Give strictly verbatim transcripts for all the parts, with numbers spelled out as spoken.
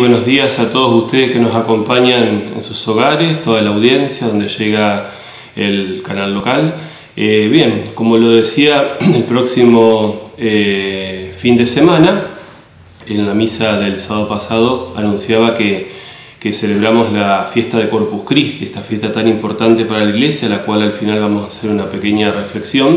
Buenos días a todos ustedes que nos acompañan en sus hogares, toda la audiencia donde llega el canal local. Eh, bien, como lo decía, el próximo eh, fin de semana, en la misa del sábado pasado, anunciaba que, que celebramos la fiesta de Corpus Christi, esta fiesta tan importante para la Iglesia, a la cual al final vamos a hacer una pequeña reflexión,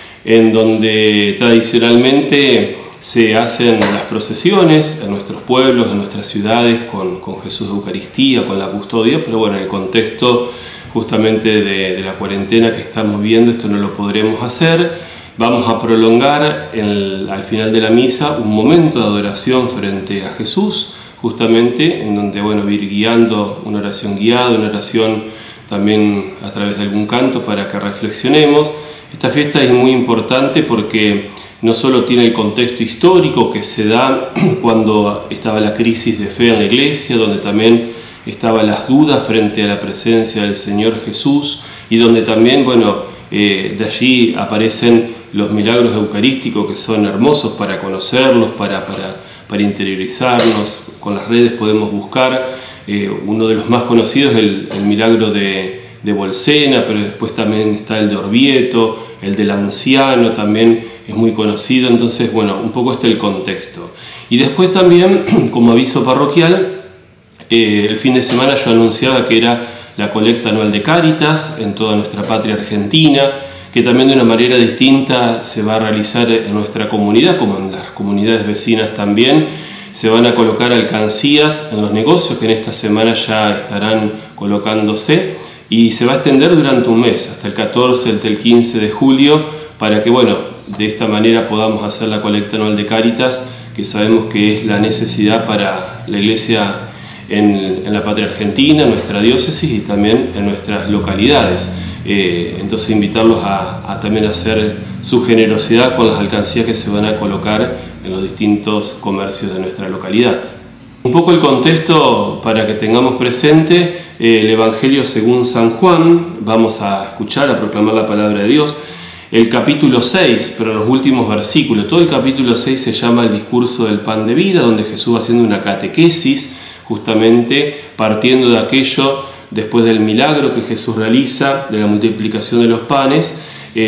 en donde tradicionalmente se hacen las procesiones en nuestros pueblos, en nuestras ciudades, con, con Jesús de Eucaristía, con la custodia, pero bueno, en el contexto justamente de, de la cuarentena que estamos viviendo, esto no lo podremos hacer. Vamos a prolongar el, al final de la misa un momento de adoración frente a Jesús, justamente en donde, bueno, ir guiando una oración guiada, una oración también a través de algún canto para que reflexionemos. Esta fiesta es muy importante porque no solo tiene el contexto histórico que se da cuando estaba la crisis de fe en la Iglesia, donde también estaban las dudas frente a la presencia del Señor Jesús y donde también, bueno, eh, de allí aparecen los milagros eucarísticos que son hermosos para conocerlos, para, para, para interiorizarnos. Con las redes podemos buscar, eh, uno de los más conocidos es el, el milagro de, de Bolsena, pero después también está el de Orvieto, el del anciano también es muy conocido. Entonces, bueno, un poco este es el contexto. Y después también, como aviso parroquial, eh, el fin de semana yo anunciaba que era la colecta anual de Cáritas en toda nuestra patria argentina, que también de una manera distinta se va a realizar en nuestra comunidad, como en las comunidades vecinas también. Se van a colocar alcancías en los negocios que en esta semana ya estarán colocándose y se va a extender durante un mes, hasta el catorce, hasta el quince de julio, para que, bueno, de esta manera podamos hacer la colecta anual de Cáritas, que sabemos que es la necesidad para la Iglesia en, en la patria argentina, en nuestra diócesis y también en nuestras localidades. Eh, entonces invitarlos a, a también hacer su generosidad con las alcancías que se van a colocar en los distintos comercios de nuestra localidad. Un poco el contexto para que tengamos presente, eh, el Evangelio según San Juan. Vamos a escuchar, a proclamar la palabra de Dios. El capítulo seis, pero los últimos versículos. Todo el capítulo seis se llama el discurso del pan de vida, donde Jesús va haciendo una catequesis, justamente partiendo de aquello, después del milagro que Jesús realiza, de la multiplicación de los panes,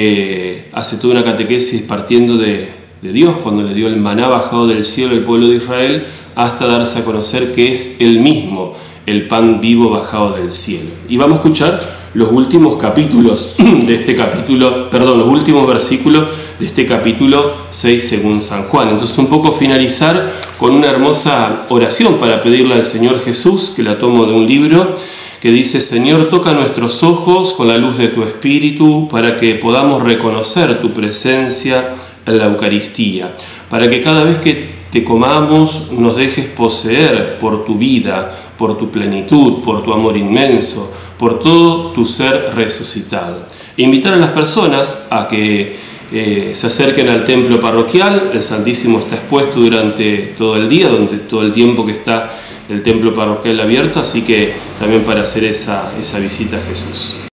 eh, hace toda una catequesis partiendo de, de Dios, cuando le dio el maná bajado del cielo al pueblo de Israel, hasta darse a conocer que es Él mismo, el pan vivo bajado del cielo. Y vamos a escuchar los últimos capítulos de este capítulo, perdón, los últimos versículos de este capítulo seis según San Juan. Entonces un poco finalizar con una hermosa oración para pedirle al Señor Jesús, que la tomo de un libro, que dice: Señor, toca nuestros ojos con la luz de tu Espíritu para que podamos reconocer tu presencia en la Eucaristía, para que cada vez que te comamos nos dejes poseer por tu vida, por tu plenitud, por tu amor inmenso, por todo tu ser resucitado. E invitar a las personas a que eh, se acerquen al templo parroquial. El Santísimo está expuesto durante todo el día, durante todo el tiempo que está el templo parroquial abierto, así que también para hacer esa, esa visita a Jesús.